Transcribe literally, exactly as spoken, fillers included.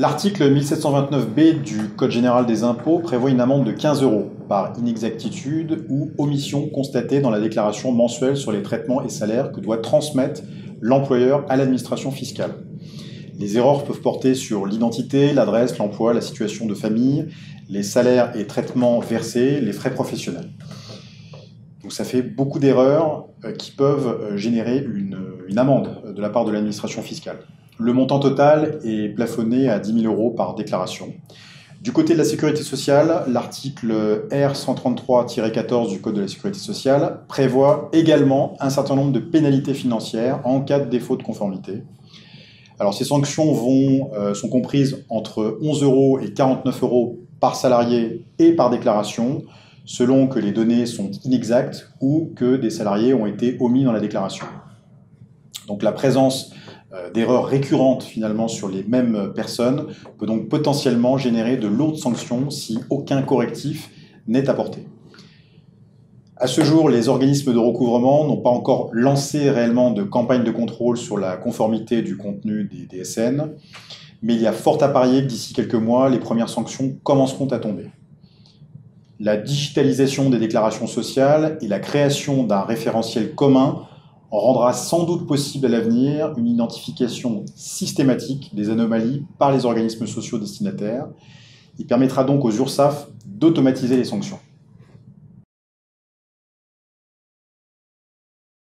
L'article mille sept cent vingt-neuf B du Code général des impôts prévoit une amende de quinze euros par inexactitude ou omission constatée dans la déclaration mensuelle sur les traitements et salaires que doit transmettre l'employeur à l'administration fiscale. Les erreurs peuvent porter sur l'identité, l'adresse, l'emploi, la situation de famille, les salaires et traitements versés, les frais professionnels. Donc ça fait beaucoup d'erreurs qui peuvent générer une, une amende de la part de l'administration fiscale. Le montant total est plafonné à dix mille euros par déclaration. Du côté de la sécurité sociale, l'article R cent trente-trois tiret quatorze du Code de la sécurité sociale prévoit également un certain nombre de pénalités financières en cas de défaut de conformité. Alors ces sanctions vont, euh, sont comprises entre onze euros et quarante-neuf euros par salarié et par déclaration, selon que les données sont inexactes ou que des salariés ont été omis dans la déclaration. Donc la présence euh, d'erreurs récurrentes finalement sur les mêmes personnes peut donc potentiellement générer de lourdes sanctions si aucun correctif n'est apporté. À ce jour, les organismes de recouvrement n'ont pas encore lancé réellement de campagne de contrôle sur la conformité du contenu des D S N, mais il y a fort à parier que d'ici quelques mois, les premières sanctions commenceront à tomber. La digitalisation des déclarations sociales et la création d'un référentiel commun rendra sans doute possible à l'avenir une identification systématique des anomalies par les organismes sociaux destinataires. Il permettra donc aux URSSAF d'automatiser les sanctions.